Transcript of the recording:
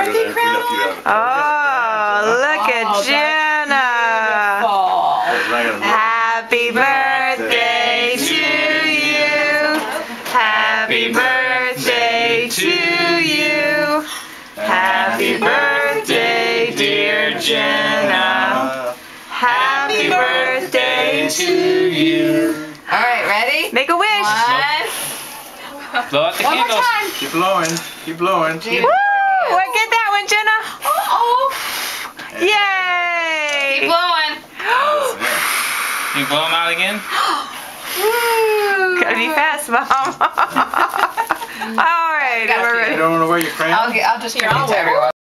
birthday crown on? Oh, look at Jenna. Happy birthday to you. Happy birthday to you. Happy birthday, dear Jenna. Happy birthday to you. All right, ready? Make a wish. Blow out the One more candles. time. Keep blowing. Keep blowing. Woo! I get that one, Jenna. Uh-oh. Yay! Keep blowing. Can you blow them out again? Woo! Gotta be fast, Mom. All right, we're ready. You don't want to wear your crown? I'll just give it to everyone.